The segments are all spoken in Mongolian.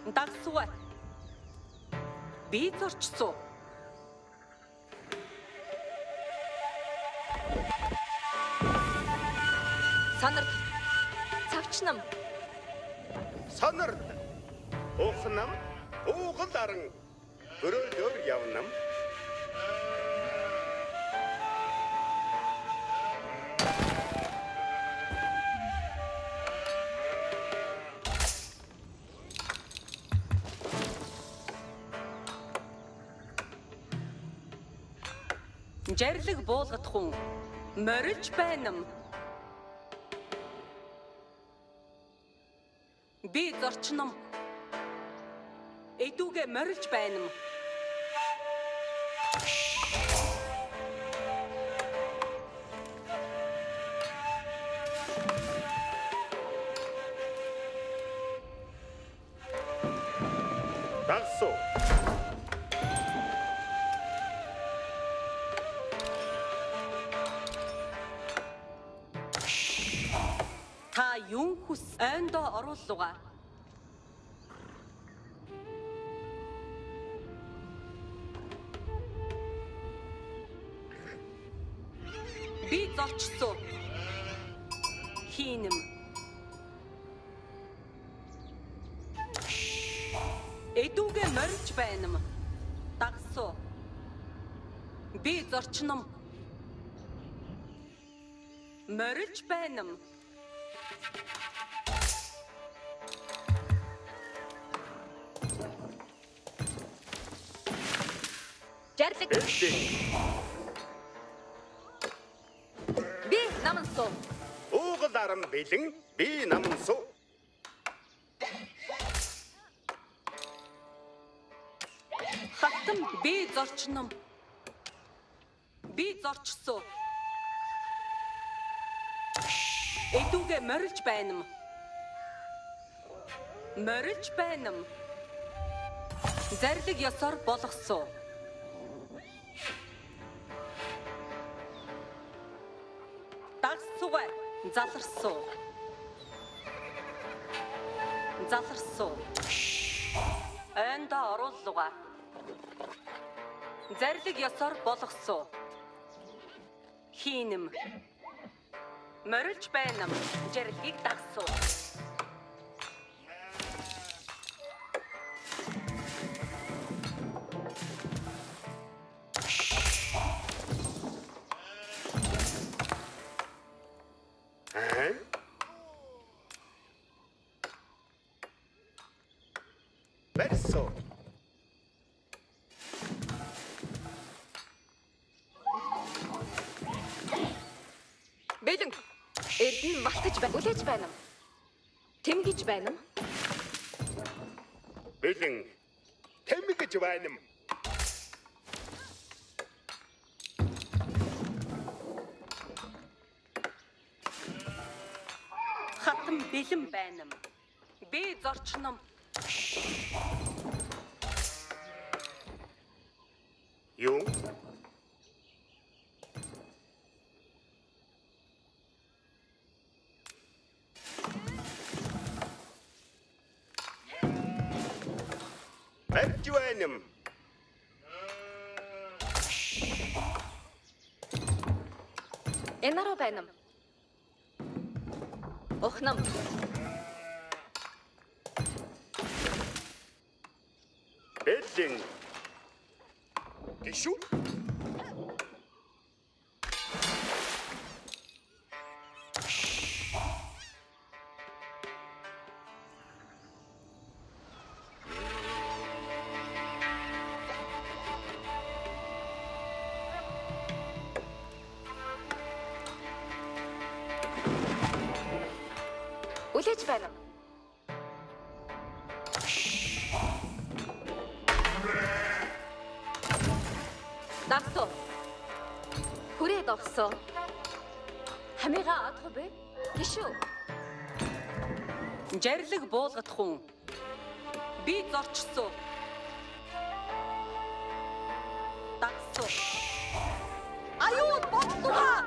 Дагсуугай. Би зорчсон. Санарт. Цагч нам. Санарт. Ухнам. Уугал аран. Өрөөлөөр явнам. Жарлаг буулгад хүн морилж байна. Би зорчном. Эдүүгээ морилж байна. Дагсуу. Та юун хүс ойндоо оруулууга. Би зорчсон. Хийнэм. Эдүүгээ морилж байна. Дагсуу. Би зорчном. Морилж байна. Жарлаг. Би намансуу. Уугал аран бэлэн. Би намансуу. Хатам би зорчном. Би зорчсон. Эдүүгээ морилж байна. Морилж байна. Зарлиг ёсоор болгосон. Дагсуугай. Заларсуу. Заларсуу. Ойндоо оруулууга. Зарлиг ёсоор болгосон. Хийнэм. Морилж байна. Жарлгийг дагсуу. Verso. Бэлэн. Эрдэнэ малтаж байна. Үлээж байна. Тэмгэж байна. Бэлэн. Тэмгэж байна. Хатам бэлэн байна. Би зорчном. Юу? Бэлжвэнэм. Энароо байна. Ухнам. Бэлэн. Гişүү? Үлээж байна. Дагсуу. Хүрээд огсоо. Хамига атах бэ? Гişүү. Жарлаг буулгад хүн. Би зорчсон. Дагсуу. Аюу бодлоо.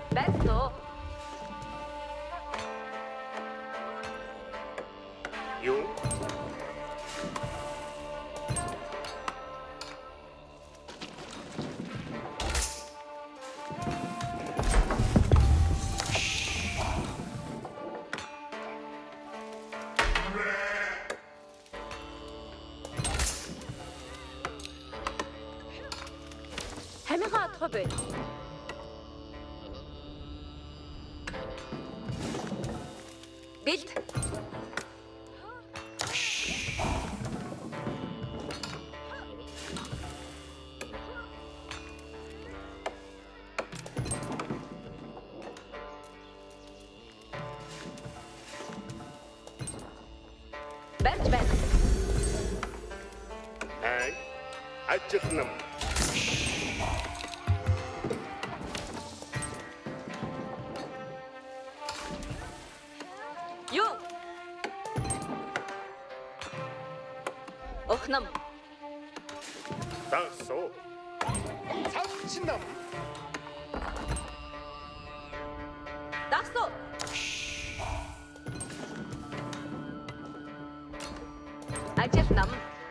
Байсуу. Юу? Хамигаа атгаа бай. Билд. Барьж байна. Ай. Ажихнам. Юу? Охнам. Дасо. Цавчнам. Дагсуу. Ажил нам.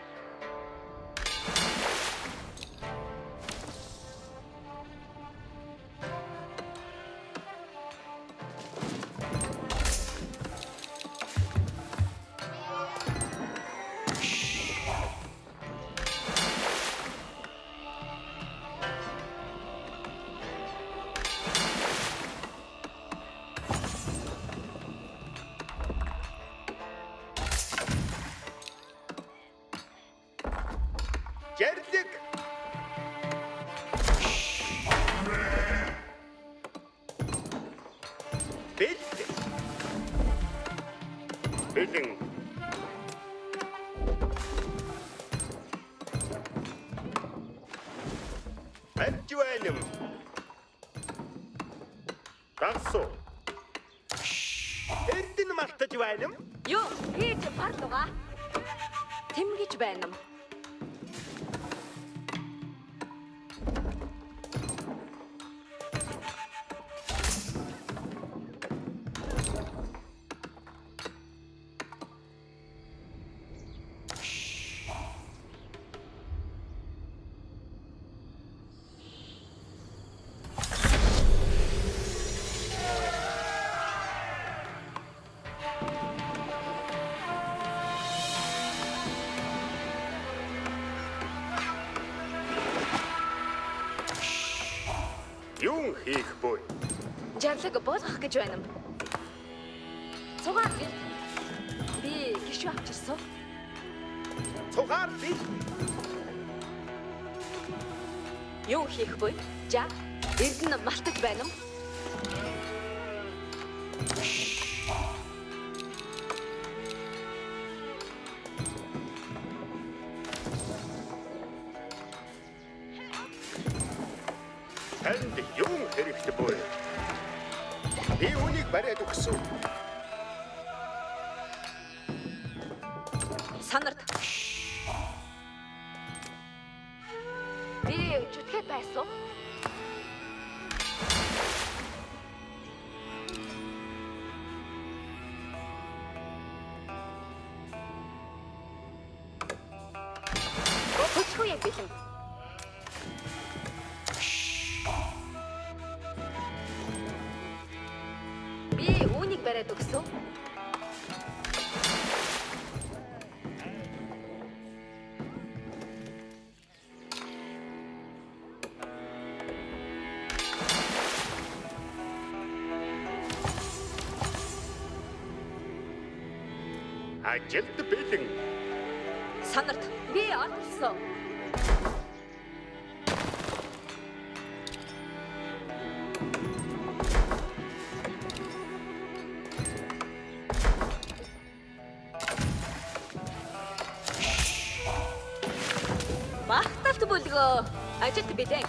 Ярдик. Билд. Билэн. Ажвайнам. Дасо. Эрдэн мартаж байнам. Юу? Хийж барлуга. Тэмгэж байна. Юун хийх буй? Жарлаг болгох гэж байна. Цугаар бил. Би гişүү авчирсан. Цугаар бил. Юу хийх вэ? За, эрдэнэ малтаж байна уу? Танд юун хэрэгтэй буй? Би үнийг бариад өгсөн. Санарт. Би чүтгэх байсан. Хөчхөө яг бэлэн. Би үүнийг бариад өгсөн. Ажилд бэлэн. Санарт. Би олсон. Багталт бүлгөө. Ажилд бэлэн.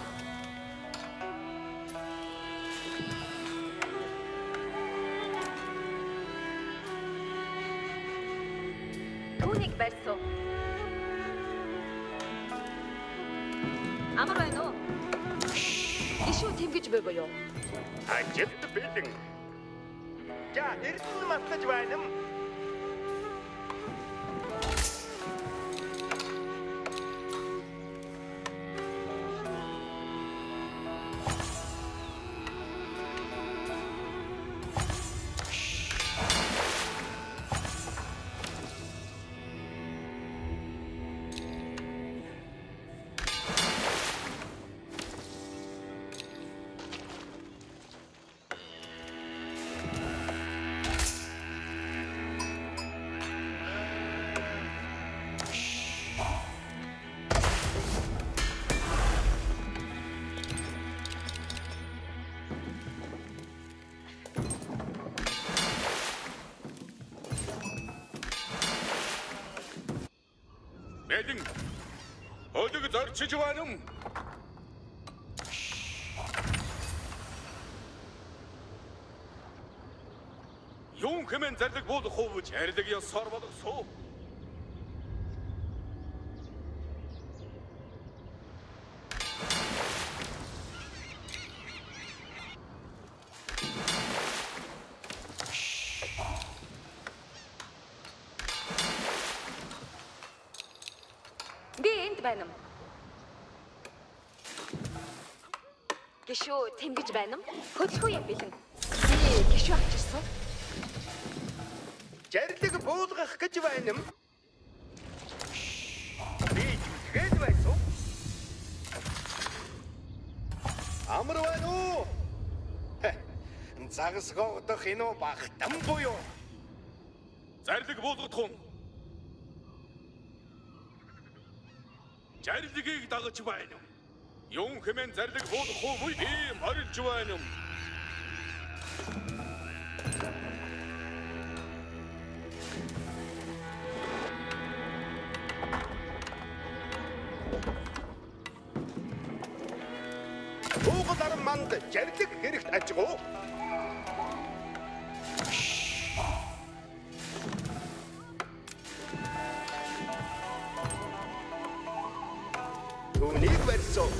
Түүнийг барьсан. Амар байна уу? Иш Гişүү тэмгэж буй буюу. Ажилт бэлэн. За, эрдэнэ малтаж байна юм. Мэдэн өдөг зорчиж байна юм. Юун хэмээн зарлиг буулах хувж арилаг ёсоор болгосоо. Би энд байна. Гişүү тэмгэж байна. Хөдөлгөө юм бэлэн. Би гişүү авчирсан. Жарлиг буулгах гэж байна юм. Би хэд байсан? Амар байна уу? Загсгоодох энэ багтан буюу. Зарлиг буулгах юм. Зарлигийг дагаж байна юм. Юун хэмээн зарлиг буулгах хувь ийм орилж байна юм. Буугал манд жарлиг хэрэгт ажигуу. Түүнийг барьсан.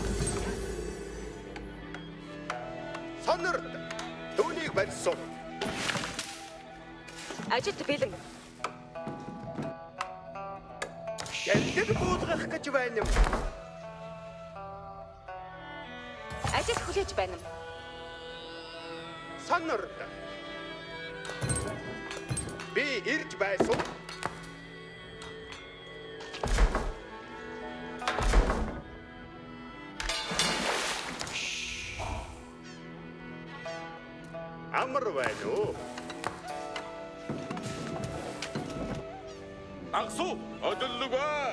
Сонорд түүнийг барьсан. Ажилт бэлэн. Жарлиг буулгах гэж байна юм. Ажил хүлээж байна. Сонорд. Би ирж байсан. Амар байна уу? Аксу ödüllüğe.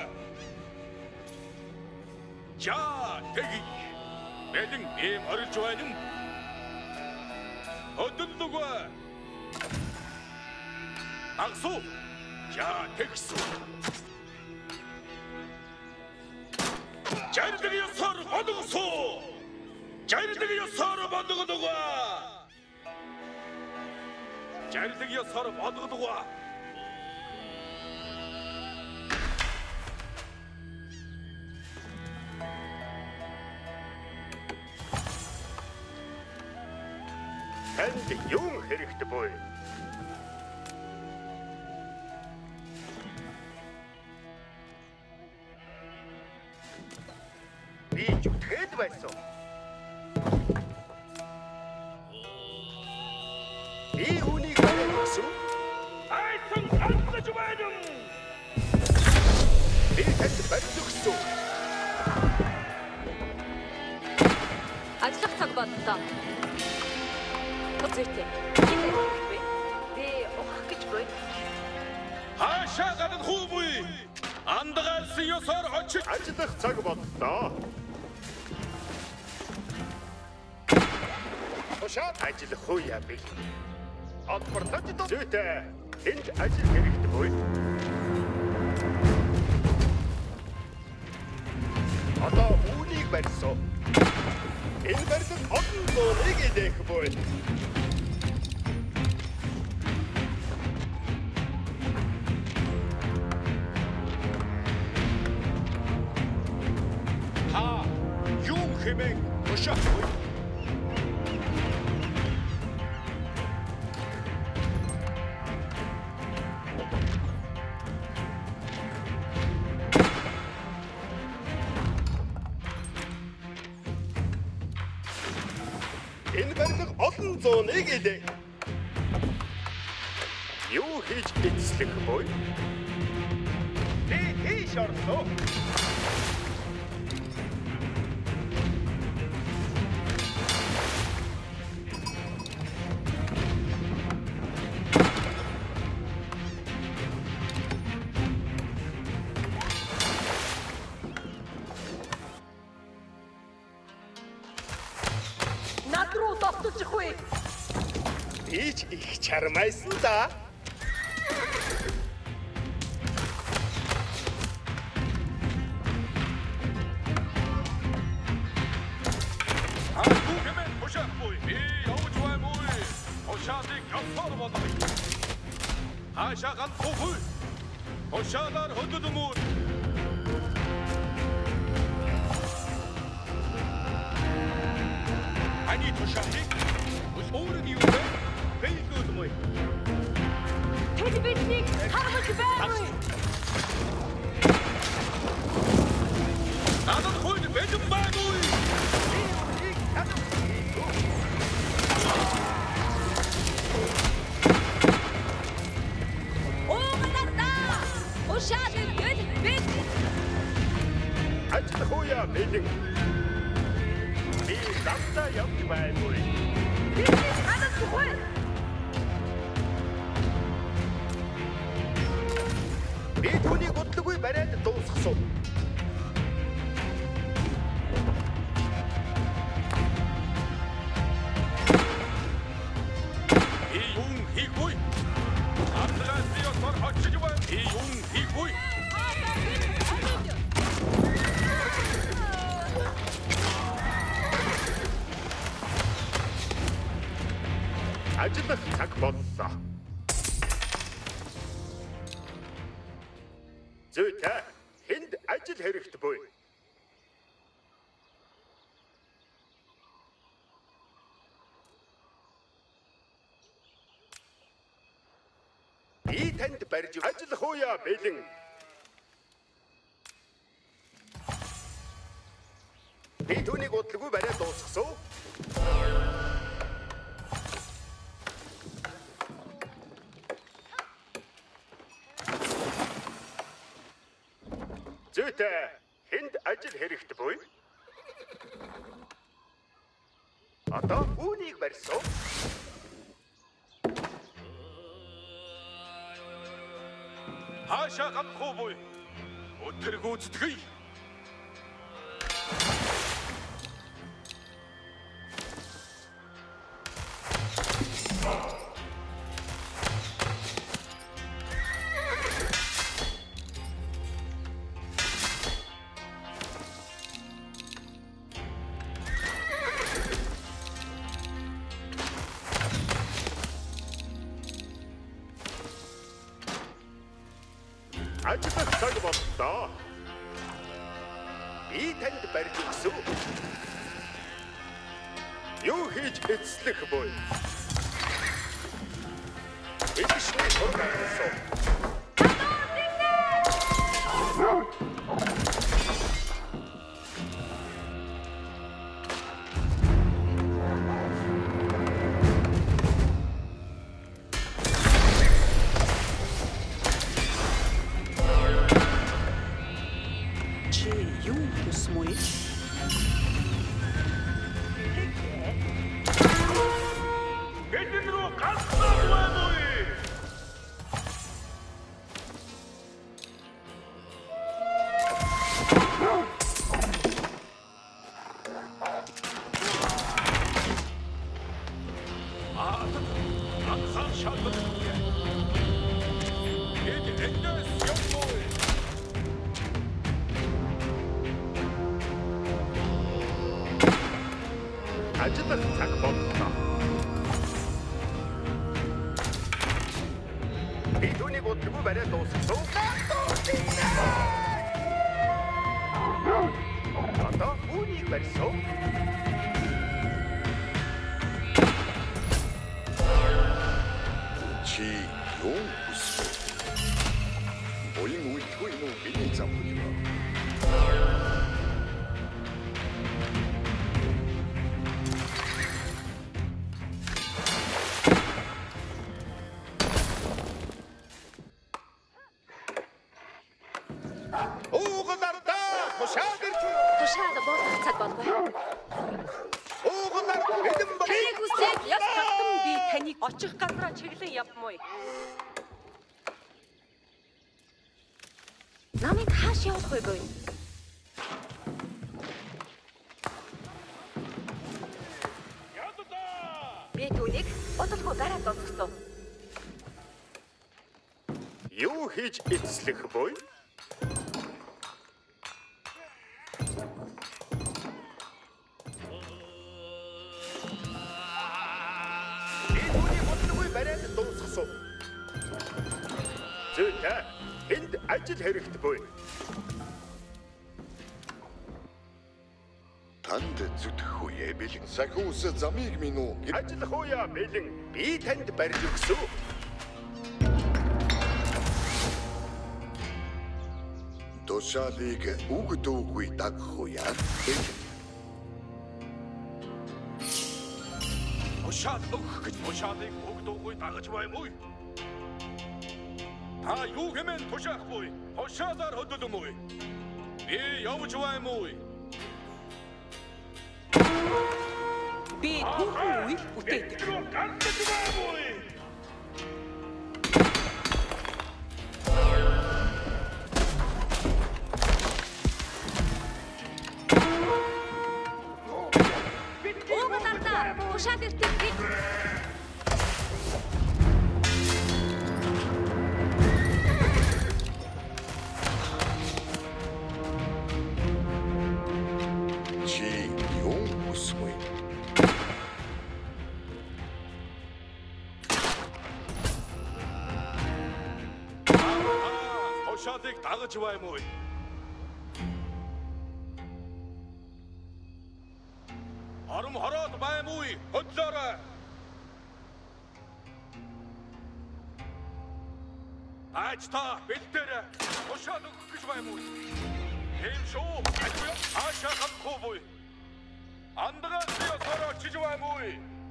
Ja, tegi. Мэдэн ийм орилж байна юм. Ödüllüğe. Аксу. Ja, tegsu. Жарлиг ёсоор бодгосоо. Жарлиг ёсоор бодгодогоо. Жарлиг ёсоор бодгодогоо. Танд юун хэрэгтэй буй? Би зүтгэд байсан. Би үнийг барьсан. Айсан алсаж байна юм. Би танд барьсан. Ажиллах цаг боллоо. Зүйтэй. Би ухах гэж буй. Хаашаа гадна хүү буй? Андагаалсан ёсоор очиж Ажиллах цаг боллоо. Ошоо ажиллах уу яа би. Албартаж зүйтэй. Энд ажил хэрэгтэй буй. Одоо үнийг барьсан. Энэ барьсан олон зургийг идэх буй. Юун хэмээн ушаахгүй. барилга олон зууныг илээ. Юу хийж эцлэх вэ? Би тийш орлоо. Над руу довтолчих вэ? Би ч их чармайсан да. Хэмээн тушаахгүй. Би явж баймгүй. Тушаалыг гасаар болоё. Хаашаа ганцгүй. Тушаалаар хөдөлмөр. Ани тушаалыг өөрөг юу вэ? Бэлгүүлмэй. Тэд биднийг харгаж байна. Надад хойд бэлэн байггүй. Оомдаа! Ушаалыг гэл бид Ажиллах үе бэлэн. Би замдаа явж баймгүй. бидний ханаас тухай. Би түүнийг бодлоггүй бариад дуусгасан. Би юм хийхгүй. Ардаас би осор очиж байна. Би юм хийхгүй. Ажиллах цаг боллоо. Зүйтэй хэнд ажил хэрэгт буй. Би танд барьж ажиллах үе бэлэн. Би түүнийг бодлоггүй бариад дуусгасан. Зүйтэй хэнд ажил хэрэгт буй. Одоо үүнийг барьсан. Хаашаа ганцгүй буй. Өдөр гүйцэтгэе. Ажиллах цаг боллоо. Би танд барьж өгсөн. Юу хийж эцлэх буй? Эцсний сургаалсан. Бидний рүү ганцхан байна. Ганцхан шалбар. Эднэс явмой. Ажиллах цаг боллоо. Би түүнийг бодлоггүй бариад дуусгасан. Одоо үүнийг барьсан. Чи юу хүсв? Боён үлдэхгүй юу миний зам юм. Очих газраа чиглэн явмаа. Намайг хааш явах вэ? Би түүнийг бодолгүй гараад дуусгасан. Юу хийж эцслэх буй? Би түүнийг бодолгүй бариад дуусгасан. Зүйтэй энд ажил хэрэгтэй буй. Танд зүтгэх үе бэлэн. Сахиус замыг минь уу? Ажиллах үе бэлэн. Би танд барьж өгсөн. Тушаалыг үгдөөгүй дагах үе. Тушаал өгөх гэж тушаалыг өгдөөгүй дагаж байна уу? Та юу хэмээн тушаахгүй? Тушаалаар хөдөлмөм үү? Би явж байна уу? Би түүхэн үйл бүтээдэг. Тушаал иртээ. Чи юу хүсвэ? Тушаалыг дагаж байна уу? Арам хараад байна уу? Хөдлөөрэй. Аачта бэлдээрэй. Тушаал өгөх гэж байна уу? Ийм шүү. Ажгүй аашаа хандахгүй буй. Андгаа зөөр очиж байна уу?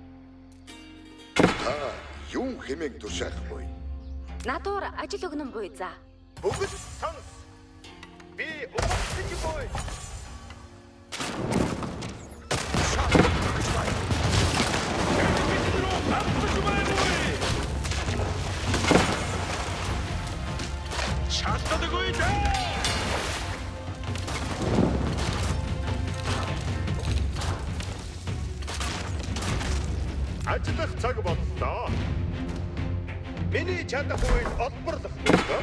Та юу хэмээн тушаах вэ? Надуур ажил өгнөн буй за. Бүгд сонс. Би өгөх буй. Шалтгаангүй дээ. Ажиллах цаг боллоо. Миний чадах үед олборлох боллоо.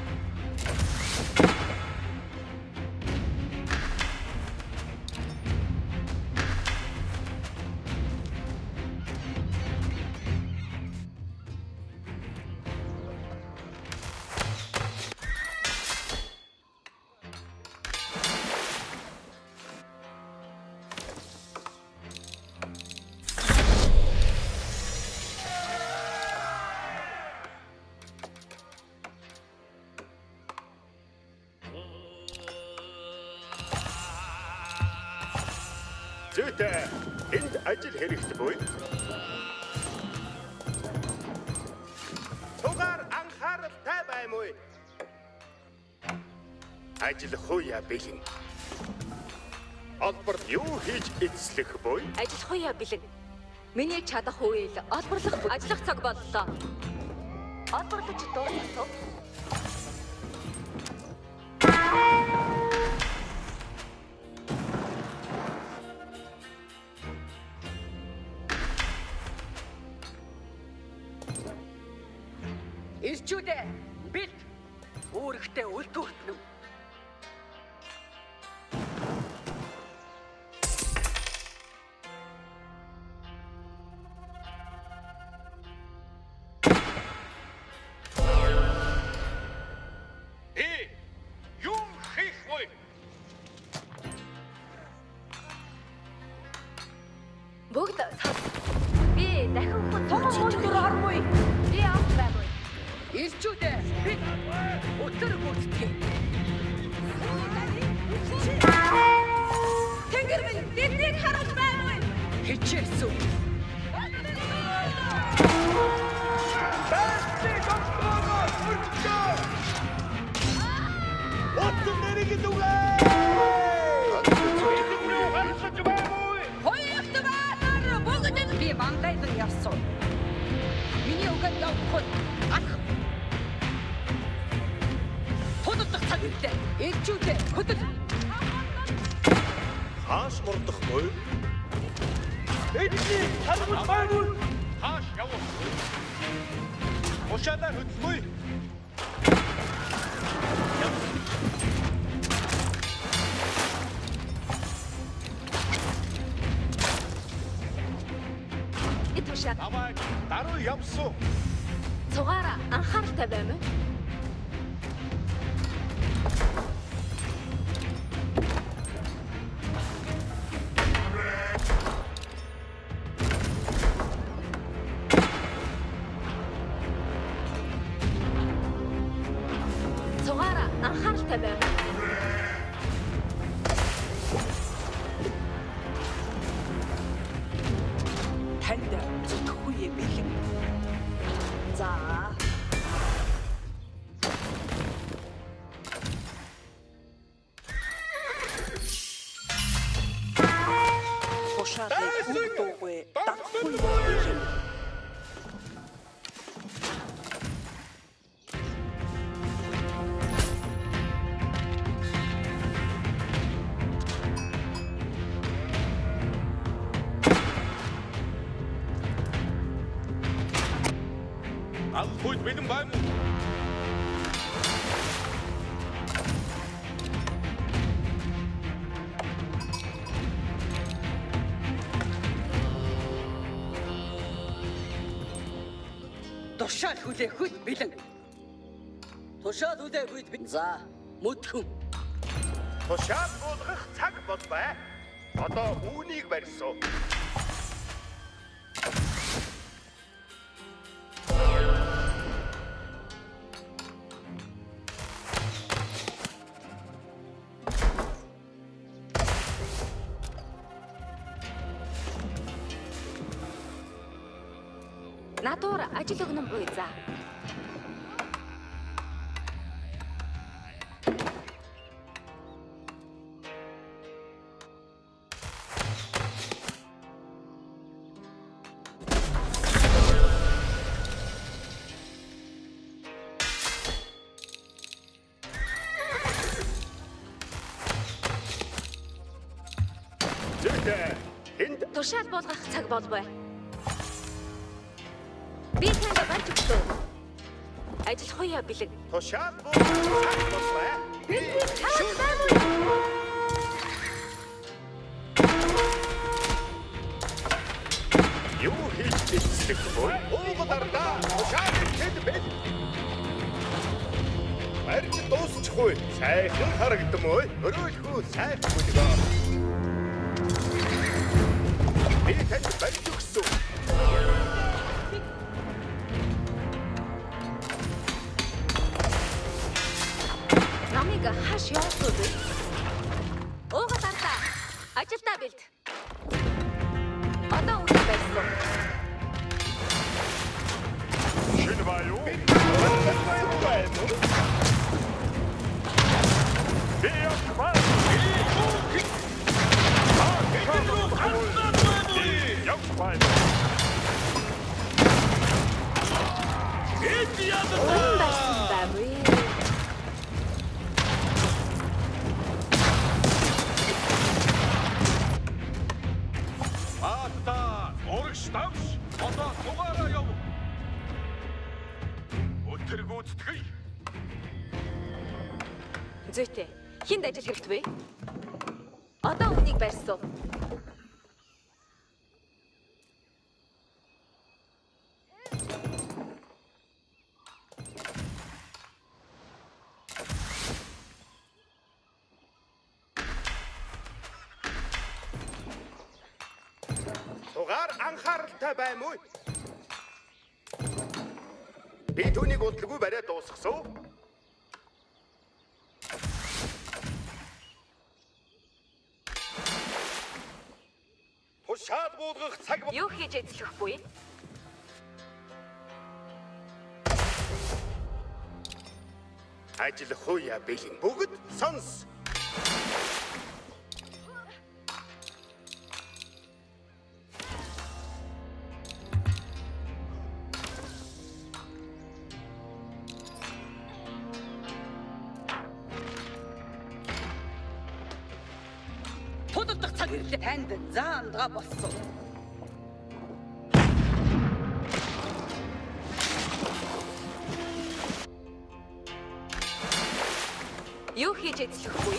Зүйтэй энд ажил хэрэгтэй буй. Тугаар анхааралтай байна уу? Ажиллах үе бэлэн. Олбор юу хийж эзлэх буй? Ажиллах үе бэлэн. Миний чадах үйл олборлох ажиллах цаг боллоо. Олборлож дууссан. Ирчүүдээ бэлт өөрөгтэй үлдүүртнэ. Юу хийх вэ? Бүгд би дахин том ормой. Би авах байна. Ирчүүдээ бид өтөр гүйтгий. Тэнгэр минь биднийг харуулж байна уу? Хичээсүү. Оттой нэрийг дүгээ. Хоёрт баатар бүгд би бандайд явсан. Миний угаан явахгүй. Алах. Тулдах цаг ирлээ. Ээлжүүдээ хөдөл. Хааш мурдахгүй. Эдний таргуул байгуул. Хааш явуу. Ушаалаар хөдлөе. Итвшаа. Аваад даруй явсан. Цугаараа анхааралтай байна. Цугаараа анхааралтай байна. Танд зүтгэхгүй бэлэн. За. Ушаалыг үгдөөгүй дахгүй бэлэн. Алхойд бэлэн байна уу? Тушаал хүлээхэд бэлэн. Тушаал хүлээхэд бэлэн. За, мөдхөн. Тушаал буулгах цаг болбай. Одоо үүнийг барьсан. Надуур ажил өгнөн буй за. Зүйтэй. Энд Тушаал буулгах цаг болбой. Би танд барьж өгсөн. Ажил хуяа бэлэн. тушаал буулгах цаг болбай. Юу хийж бичдэг вэ? Уугадардаа тушаал хэд бэ? Барьж дуусчихгүй. Сайхан харагдсан ой. Өрөөлхөө сайхан бүлгөө. Би танд барьж өгсөн. Намайг хаш явуулсан үү? Уугадардаа ажилдаа бэлд. Одоо үгүй байсан. Шинэ бай юу? Би явсан. Уран байсан байвээ. Ата, урагш давш. Одоо цугаараа яв. Өтөр гүйцэтгэе. Зүйтэй. Хинд ажил хэрэгтэй вэ? Одоо үнийг барьсан. Цугаар анхааралтай байна уу? Би түүнийг удалгүй бариад дуусгасан. Тушаал буулгах цаг Юу хийж эзлэхгүй? ажил хуяа бэлэн бүгд сонс. тусгал ирлээ. Танд заандгаа болсон. Юу хийж эзлэх вэ?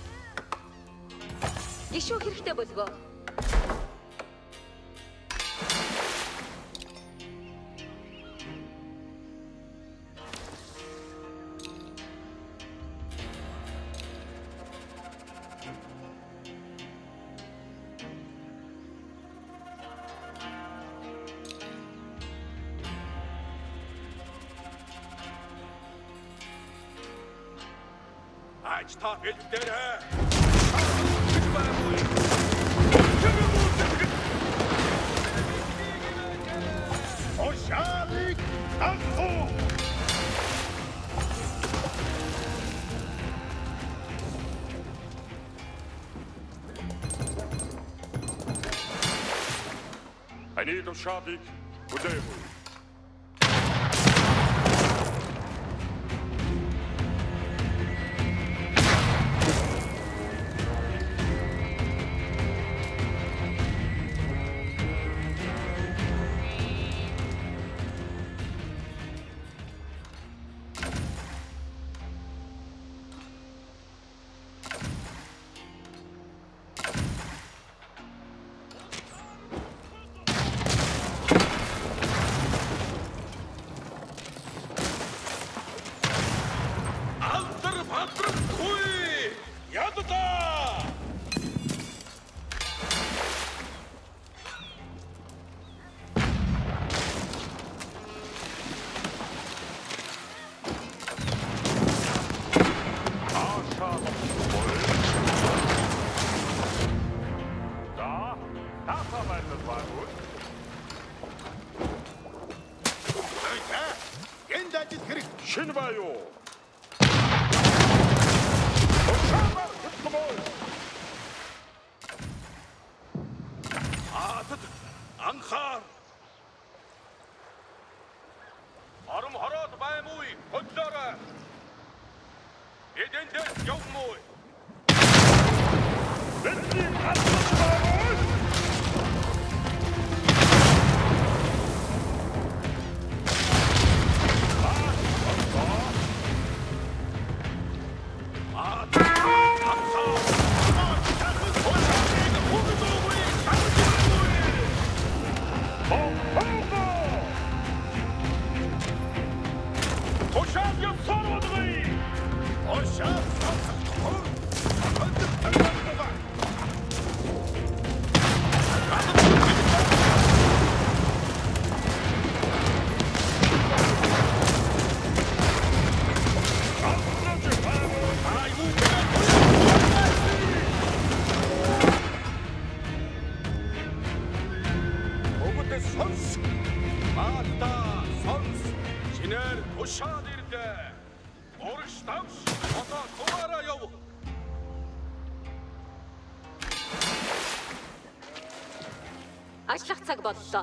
Гişүү хэрэгтэй болов. Ач та бэлдээрээ. Ошаалыг авах. I need a shotty. Whatever. Шинэ баю. Анхаар. Арам хараад баймгүй хөдлөөрэй. Эдэнтэй явмгүй. Бэлтийн хатмаа. Ажиллах цаг боллоо.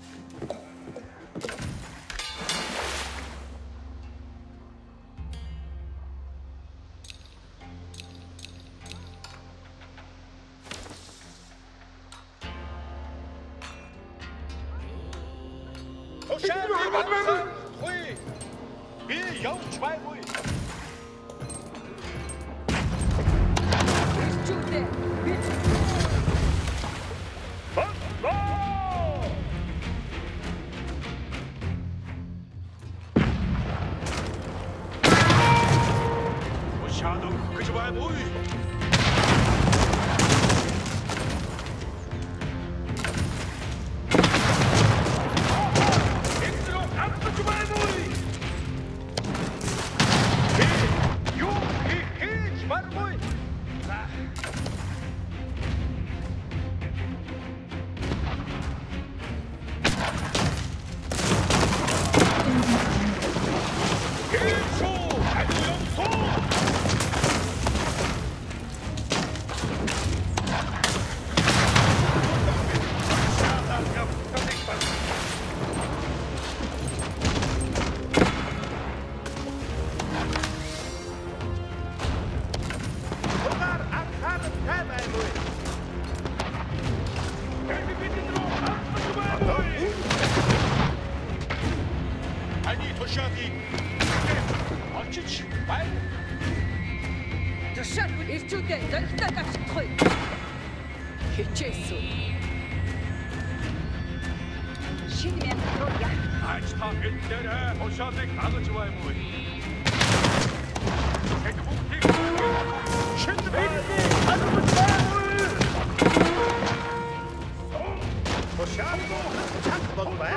Би явж байггүй. Чүтээ. Ошаалыг гэж байггүй. тушаалыг олчиж бай. Тушаал ирчүүдээ зөрөгтэй гашчихгүй. Хичээсүү. Шинэ мянган руу яах? Ач та битээрээ тушаалыг дагаж байна уу? Тэг бүгдийг шинэ битээ хадгалж байна уу? Тушаал чад бол бай.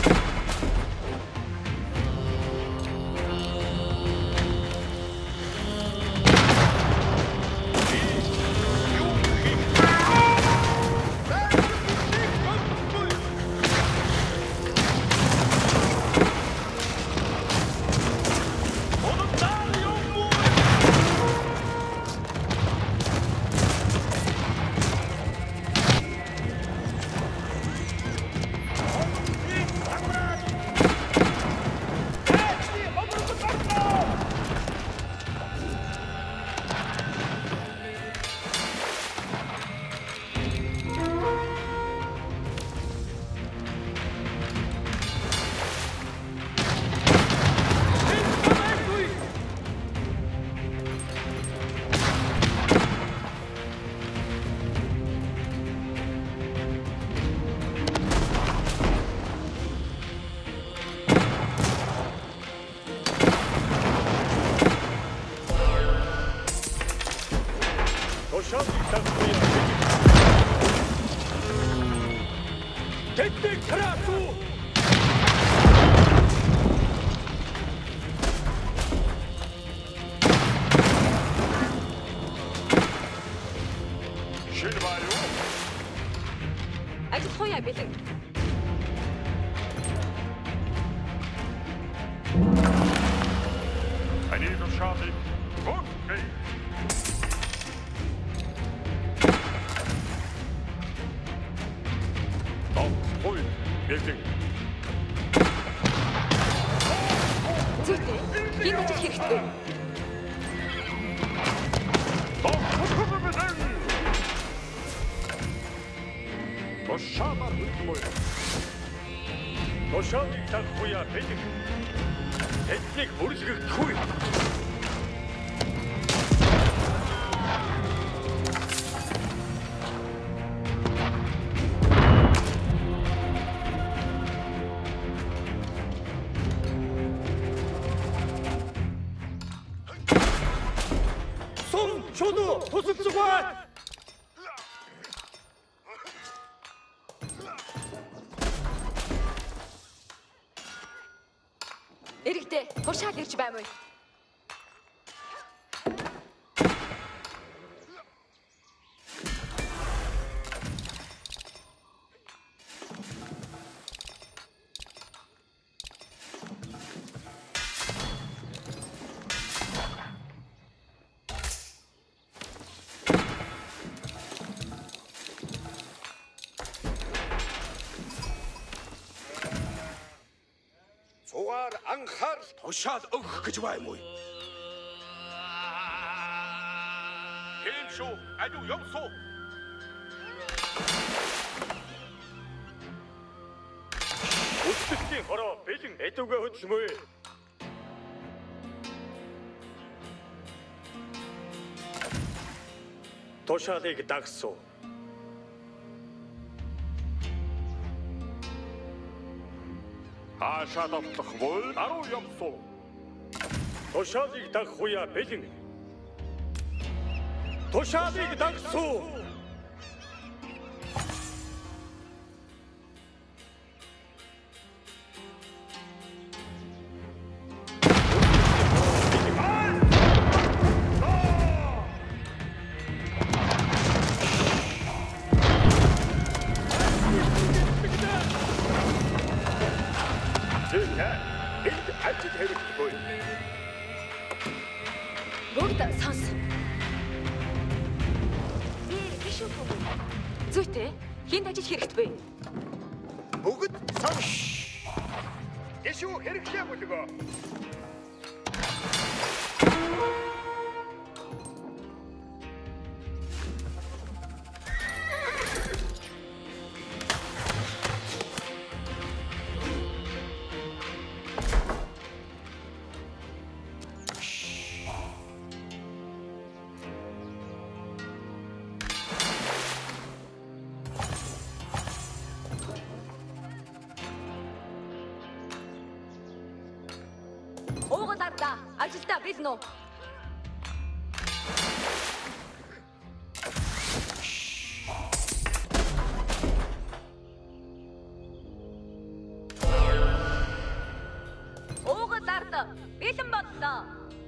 Тэднийг тараатуу. Шинэ бай юу? Ажил хуяа бэлэн. I need a shot. Okay. Ой, бэлэн. Зүйтэй. Хин ажил хэрэгтэй. Тушаалаар хөдөлмөр. Тушаалыг тагхуяа бэлэг. Тэднийг бүрлгэхгүй. Сон чоно тусалцаг бай. Эрэгтэй, тушаал ирж баймаа. Цугаар анхаарал Тушаал өгөх гэж байна уу? Тийм шүү. Аюу явсуу. Үсгэлтийн хороо бэлэн эдүгээ хөдөлмөө. Тушаалыг дагсуу. Хаашаа давтлах бол аруу явсуу. Тушаалыг дагхуяа бэлэн. Тушаалыг дагсуу. ажил хэрэггүй. Бүгд сонс. Биш үү? Зүйтэй. Хинд ажил хэрэгтгүй. Бүгд сонс. Ишүү хэрэглээ бүлгөө. даа. Ажилдаа бэлнэ үү? Уугал ард бэлэн боллоо.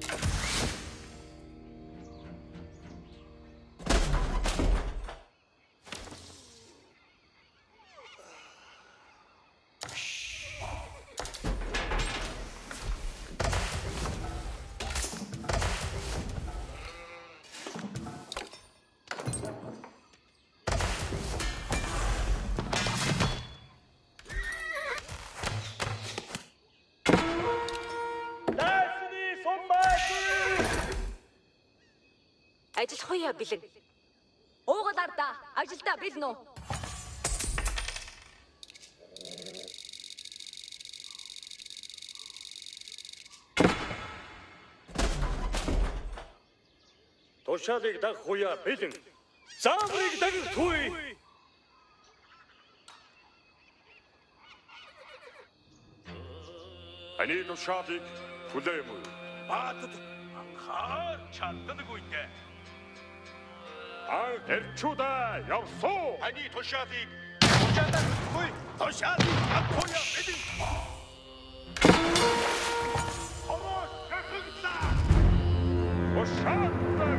Ажиллах уу бэлэн. Уугал ардаа ажилдаа бэлнэ үү? Тушаалыг дагах хуя бэлэн. Зааврыг дагахгүй. Ани тушаалыг хүлээм үү? Баатад анхаар чаддаг үедээ. Эрчүүдэ явсуу. Ани тушаалыг хүлээхгүй. Тушаалыг авахгүй бэлэн. Хаваа хэвлээ. Тушаал.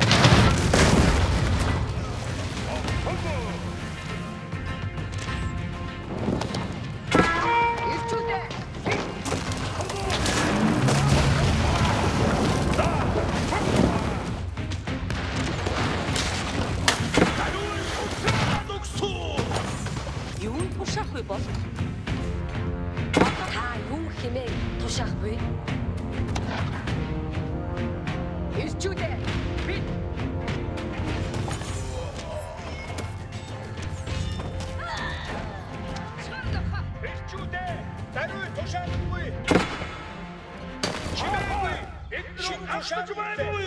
Юун тушаахгүй бол? Та юу хэмээн тушаахгүй? Ирчүүдэ би Эрчүүдэ даруй тушаалгүй. Чимээгүй. Эдрүү тушаалгүй.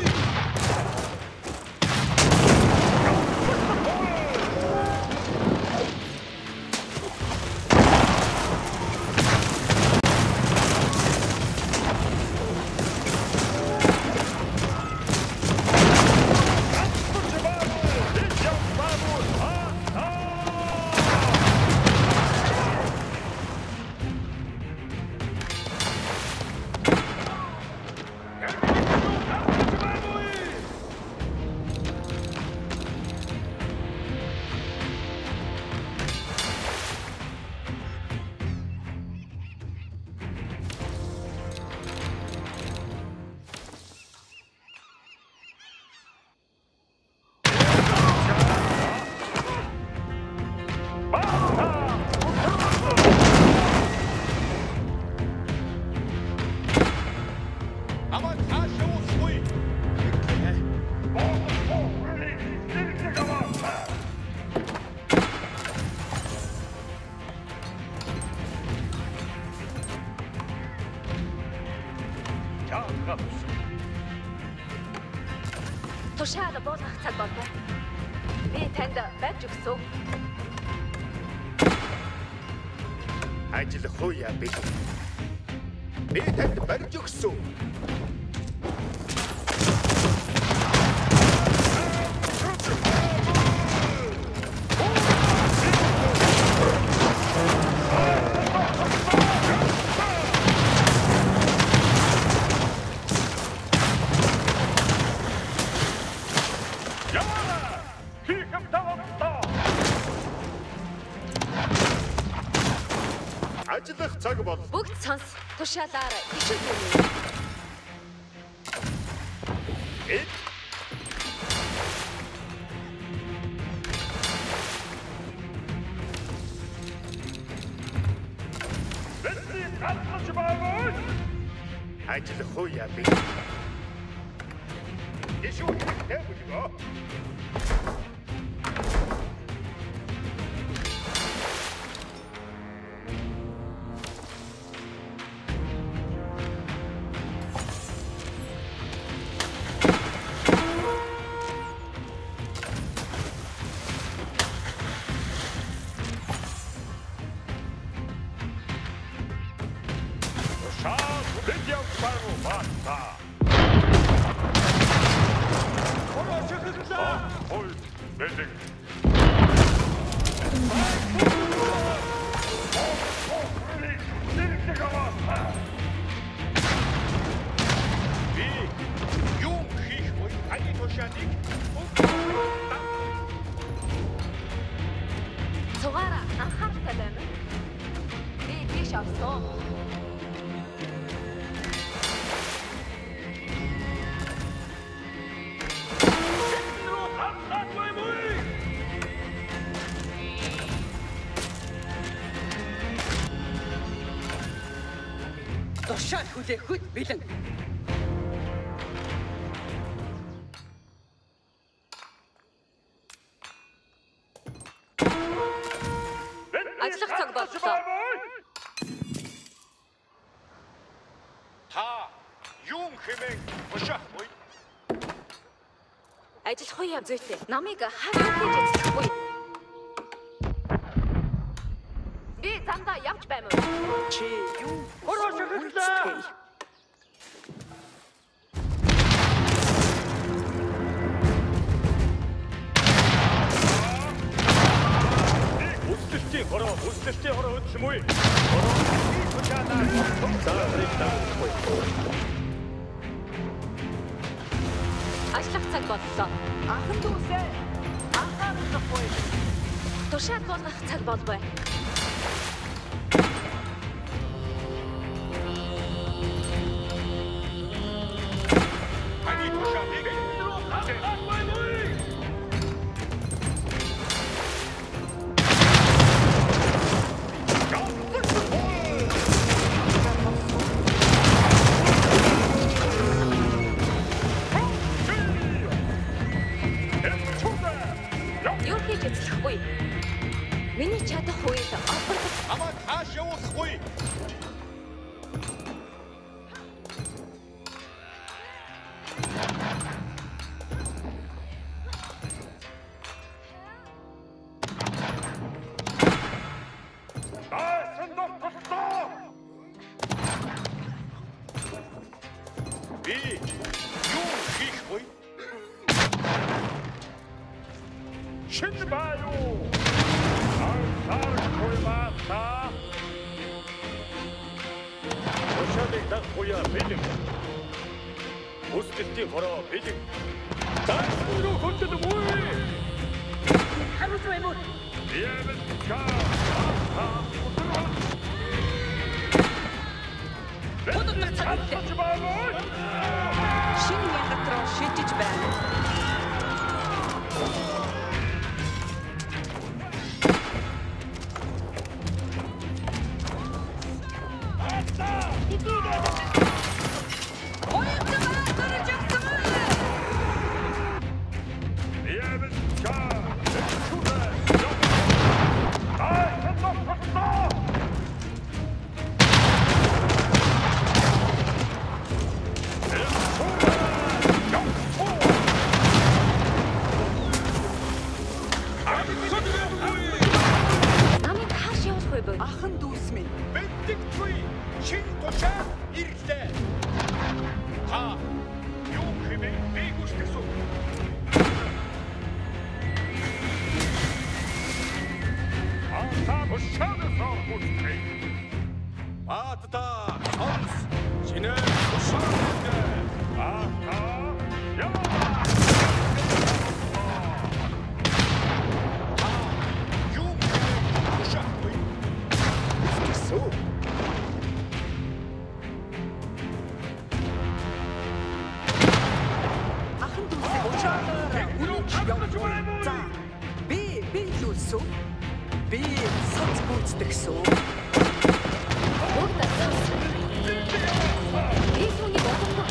Тушаал буулгах цаг болов. Би танд барьж өгсөн. Ажиллах хуя бэлэн. Би танд барьж өгсөн. Ажиллах цаг бол. Бүгд сонс. Тушаалаар ишиг өгнө. Ажиллах хуя би. Ишүү хэрэгтэй бүлгөө. За бид явж баата. Орооч хэллээ. Ой, бэлэг. Би юу хийх вэ? Ани тушааныг Цугаараа анхааралтай байна. Би тийш авсан. Тушаал хүлээхэд бэлэн. Ажиллах цаг боллоо. та юу хэмээн тушаах вэ? Ажиллах уу яа зүйтэй. Намыг хаа юу хийж эзлэхгүй. Би замдаа явж байна уу? Чи юу? Орооч хэллээ. Үсэлтийн хороо өдсөн мүй. Хороо тушаанаа цааврыг тавьхгүй. Ажиллах цаг боллоо. Анхан дүүсээ. Анхаарахгүй. Тушаал болгох цаг болбой. Ани тушааныг Юу хийж эзлэхгүй. Миний чадах үед авах намайг хааш явуулахгүй. Би юу хийх вэ? Шин баю. Артар баата. Тушаалыг дагахуя бэлэг. Үсэлтийн хороо бэлэг. Тасруу хөтөд мүй. Харуул байна уу? Явж гаа. Бодогдох цаг үлдээ. Шинэ янgat руу шидэж байна. намыг хааш явуулахгүй бөө. Анхан дүүс минь. Бэлтгэхгүй шин тушаал ирлээ. Та юу хэмээн би гүйцэтгэсэн. Ата тушаалаа гүйцэтгэе. Баатта сонс шинэ тушаал. Ата яа. Юу хэмээн тушаах вэ? Үсэлтсэн. Анхан дүүсээ уучаараа үргэлж явуулсан. За. Би юусоо? Би соц гүйцэтгэсэн. Бүгд асуусан. Би түүний бодомжтой.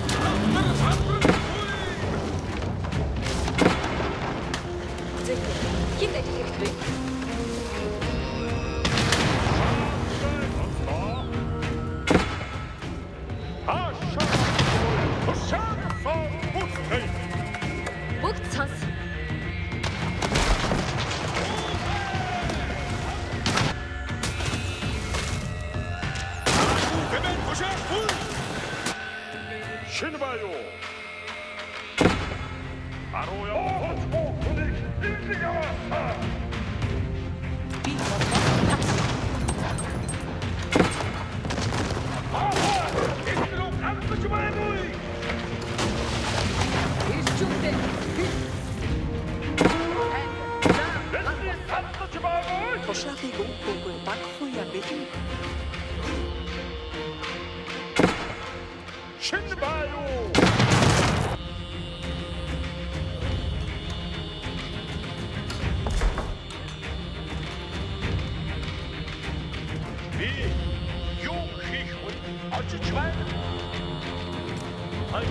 Зүйтэй. Хин ажил хэрэгтэй. Бүгд сонс. 도샤군 신봐요. 바로야. 군이 일찍 왔다. Би болоод эсрэг хандаж байна уу? ирчүүтэй. хандаж байна уу? Тушаалыг өгөхгүй багхгүй юм бэлэн. 신봐요. Би юу хийх вэ? Очиж байна. Хай.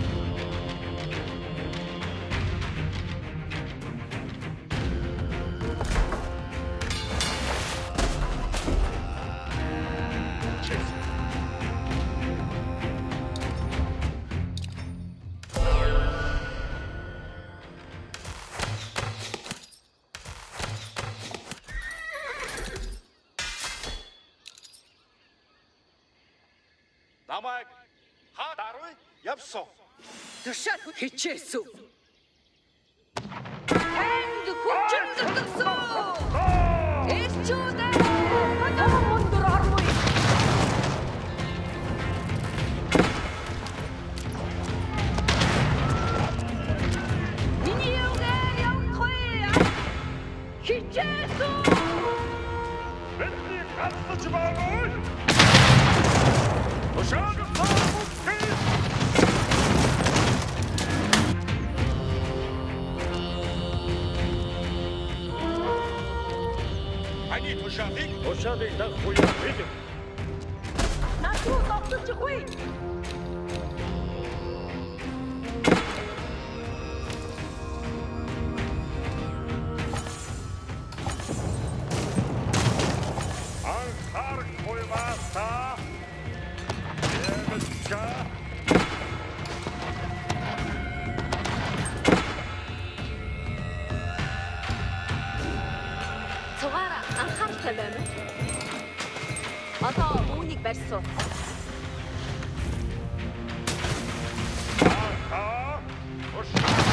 Намайг хатарвэ явсан. Тушаал хичээсү. Энд хүчин зүтгэсэн. Ирчүүдээ өндөр орвой. Миний үгээр явахгүй. Хичээсү. Бидний хандаж байна уу? 도샤군. Ани тушаалыг 도샤를 닦고야 비교. Натруу тогтчихгүй. 안카르 보이마스타. 예배자. Цугаараа анхааралтай байна уу? Одоо үүнийг барьсуу. 아, 도샤.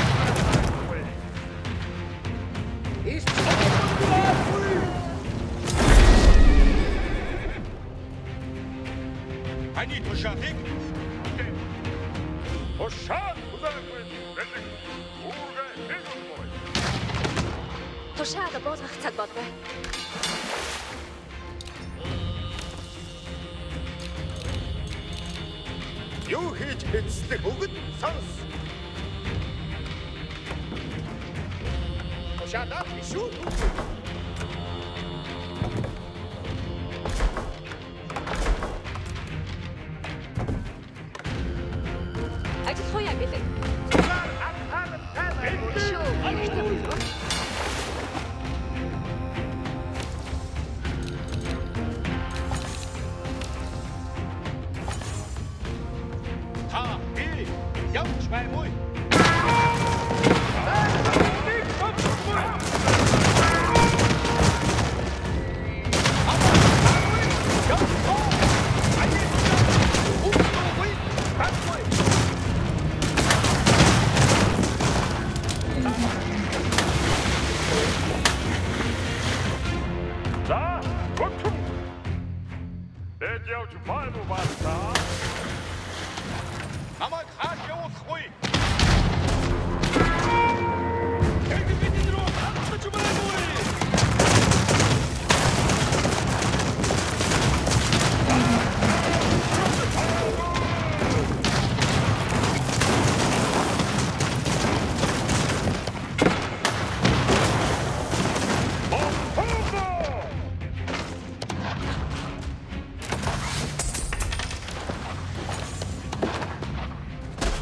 ани тушаалыг 도샤 부자군. 렌딩. 우가 해준 거야. Тушаал буулгах цаг болов. Юу хийж эцэслэх өгд сонс. 도샤다 비슈. Ажил хуяа гэлээ. Шүү. та би явж байна уу? 자, 고통. 내지하우지 말고 봤다. намайг хааш явуулахгүй. Тэг бидний рүү хандаж байна уу?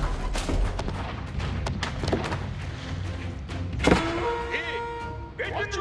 Очиж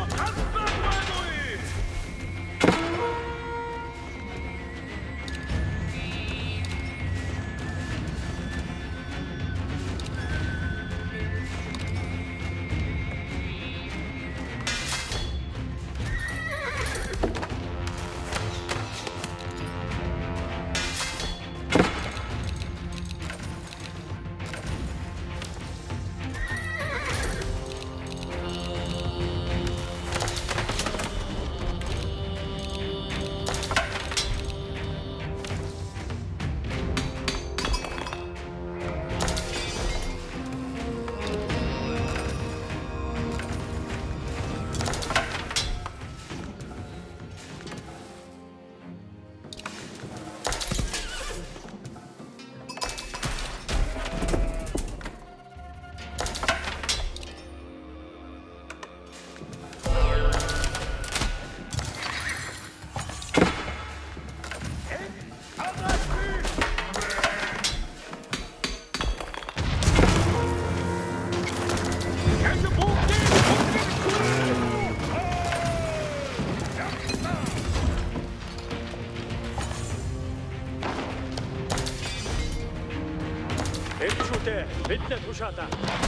Эмчүүтэй бидний тушаалаа.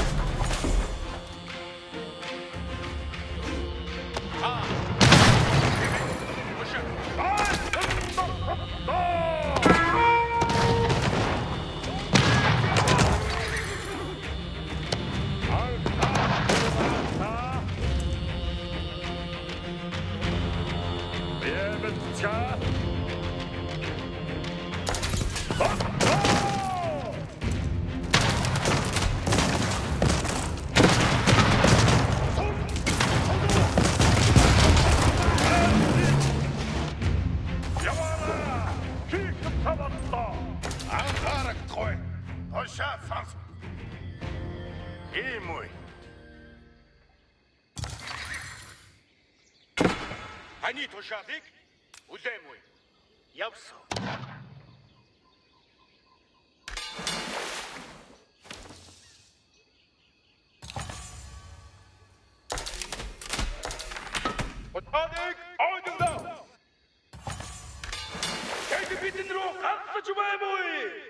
Таны тушаалыг үлээмгүй. Явсан. Отаник ойдоо. Тэд бидний рүү хандаж баймгүй.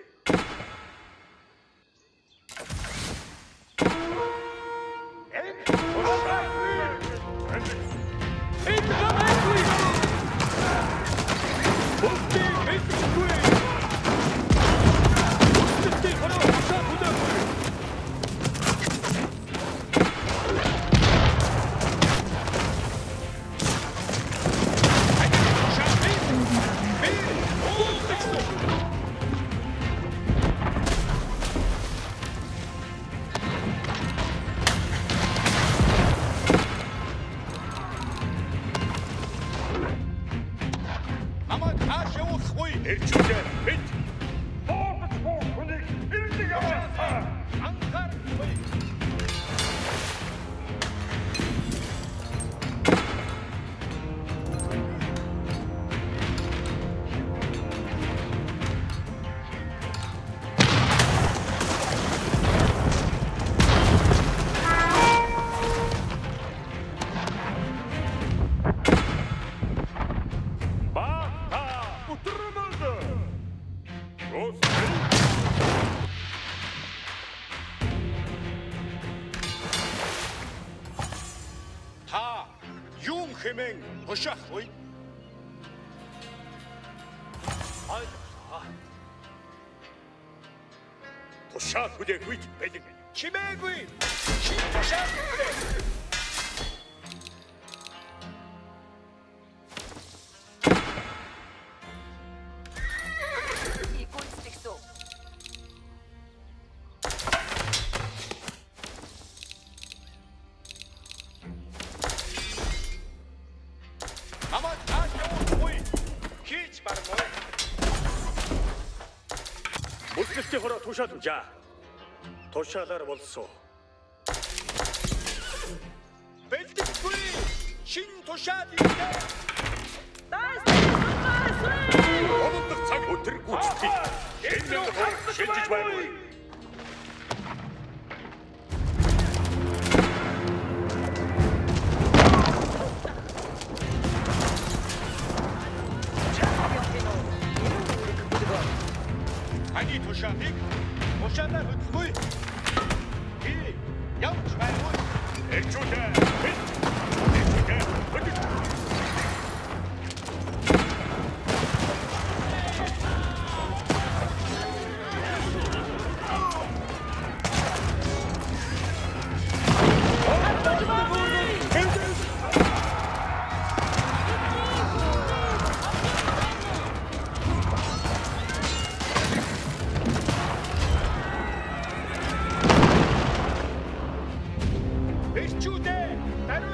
Хэмээн тушаахгүй. Тушаал хүлээгүй бэлэг. Чимээгүй. Чи тушаал хүлээ. Мөслөлтийн хороо тушаал үжаа. Тушаалаар болсон. Бэлтгэхгүй. Шин тушаал ирээ. Одод цаг өтер гүйцэтгэе. Энэ хор шилжиж байна.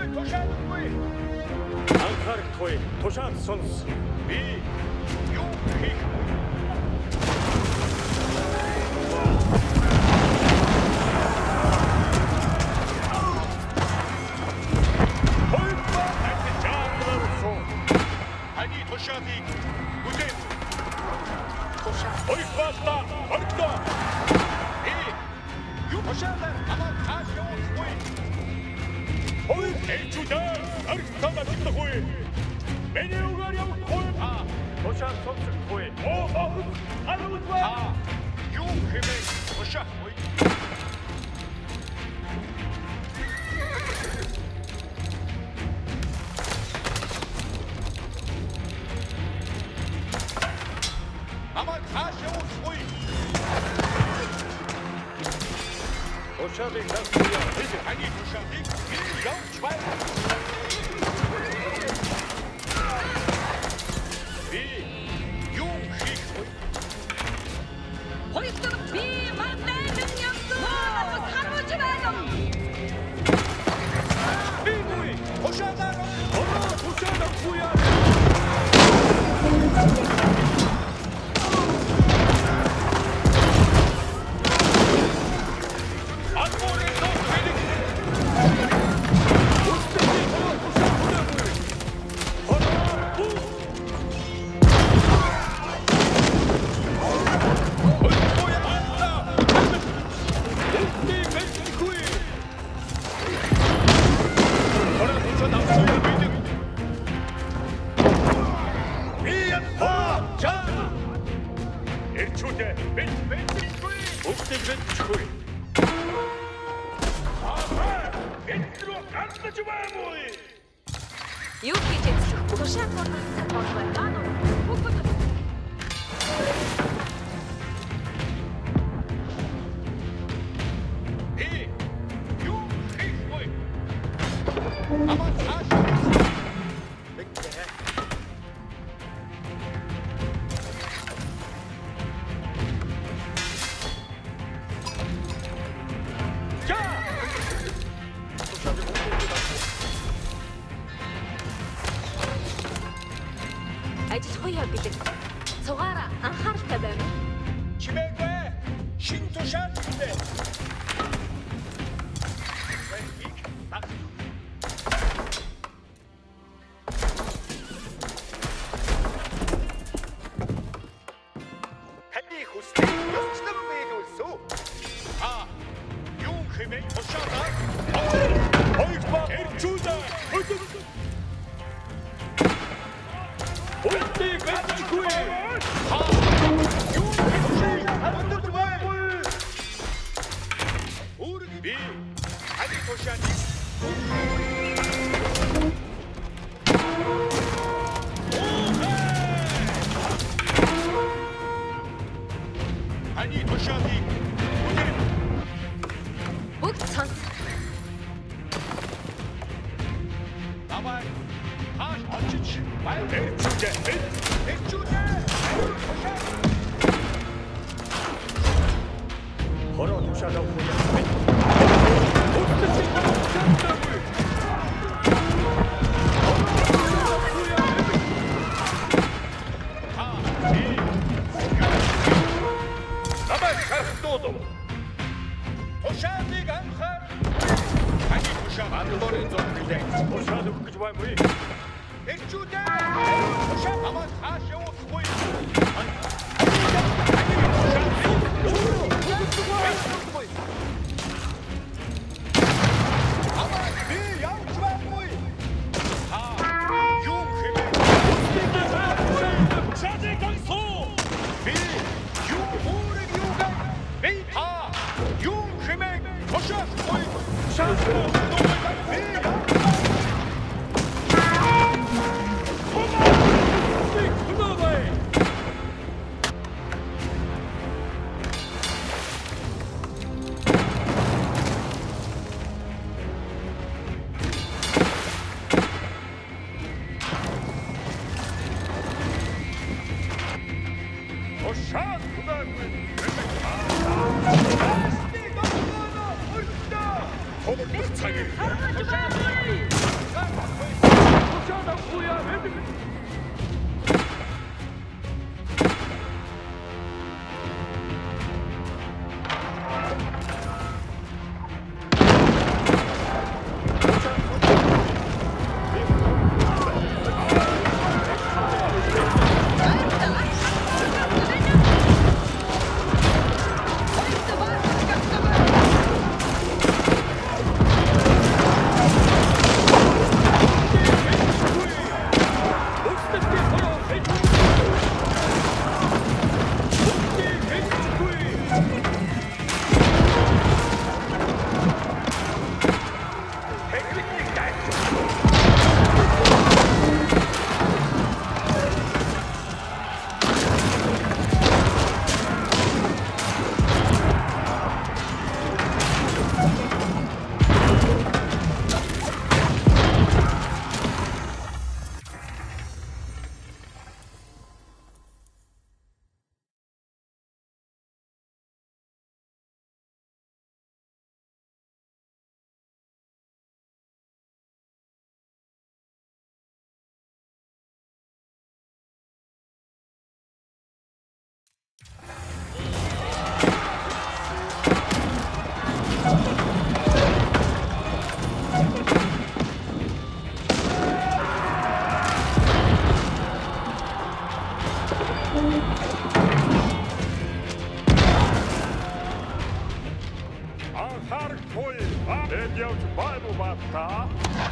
тушаахгүй. Анхаарахгүй тушаал сонс. Би юу хийх вэ? Хани тушаалыг үдээ. Ойгоолта, ордоо. Юу тушаалаа амаа тааш явуулахгүй. Ой, ээлжүүдээ ордоо дагахгүй. Миний угаар явахгүй. Тушаал сонсохгүй. Алуудва. Юу хэмээн тушаахгүй. Амаа тааш явуулахгүй. Тушаалыг дагуулъя. Хани тушаалыг явуулж байна. Би юу хийх вэ? Хоёрдугаар би мандайрын явсан. Харуулж байна. Би нүи. Тушаалаа. Тушаалахгүй. Юу хийж эцлэх вэ? Тушаал болох байна. Юу хийх вэ? Амаа тааш. Ажиллахгүй бэлэг. Цугаараа анхааралтай байна. Чимээгүй. Шин тушаал гэдэг. Хани хүслийг ёслон биелүүлсүү. Юу хэмээн тушаалаа. Ойгоо эрчүүдээ. Үлдээ бэлчгүй. Юу хийх вэ? Би хани тушаалыг хани тушаалыг үдээ. Бүгд сонс. Амаа тааш очиж баяр Эрчүүдээ. эрчүүдээ. Хороо тушаал авахгүй. Тушаалыг анхаар. Хани тушаал андуурын зов гэлээ. Тушаал өгөх гэж байна уу? Эрчүүдээ. Тушаал амаа тааш явуулахгүй. Амаа би явж байхгүй. Юу хэмээн Шаажиг гансуу. би юу үүрэг юу гэх би юу хэмээн тушаахгүй. Тушаал хүлээгүй. Хоног цагийг харахгүй. Эд явж байна уу бата?